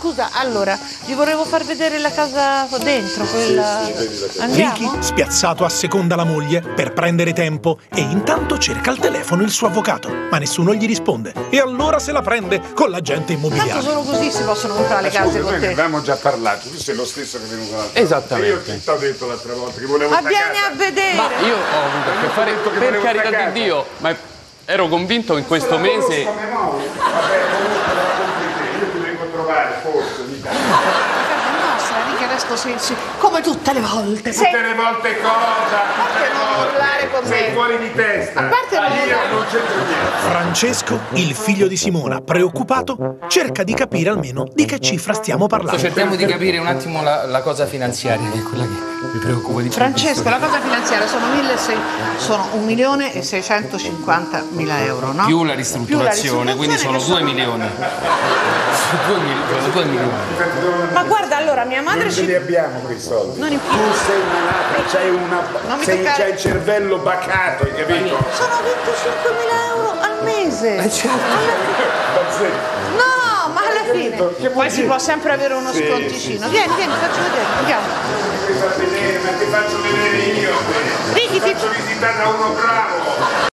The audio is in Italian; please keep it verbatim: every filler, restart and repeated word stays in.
scusa, allora, gli volevo far vedere la casa dentro, quella... Andiamo? Ricky, spiazzato, asseconda la moglie per prendere tempo e intanto cerca al telefono il suo avvocato, ma nessuno gli risponde. E allora se la prende con l'agente immobiliare. Tanto solo così si possono comprare le case con Noi ne te. avevamo già parlato, tu sei lo stesso che è venuto l'altra volta. Esattamente. Io ti ho detto l'altra volta che volevo Ma sta vieni casa. a vedere! Ma io ho avuto a che fare, detto che per volevo carità sta casa. di Dio, ma ero convinto che in questo mese... Vabbè, comunque la compri te, io ti vengo a trovare, forse, ogni tanto. Ricky, adesso sei, sei come tutte le volte. Tutte le volte cosa? Tutte le non volte. urlare con Sei me. fuori di testa. A parte non io urlare. non c'entro niente. Francesco, il figlio di Simona, preoccupato, cerca di capire almeno di che cifra stiamo parlando. Cerchiamo di capire un attimo la, la cosa finanziaria, che è quella che mi preoccupa di più. Francesco, la cosa finanziaria sono, milleseicento sono un milione e seicentocinquantamila euro, no? Più la ristrutturazione, quindi sono due milioni. Sono due milioni, due milioni. Ma guarda, allora, mia madre Non ce li ci... abbiamo quei soldi. Non Tu importa. sei una lapra, c'hai una... Non mi sei, toccare. c'hai il cervello bacato, hai capito? Sono venticinquemila euro al mese. Eh, certo. No, ma alla fine. Che vuol Poi si dire? può sempre avere uno Sì, sconticino. sì, sì. Vieni, vieni, faccio vedere. Andiamo. Mi fai vedere, ma ti faccio vedere io. Ricky, Ti ti- faccio visitare da uno bravo.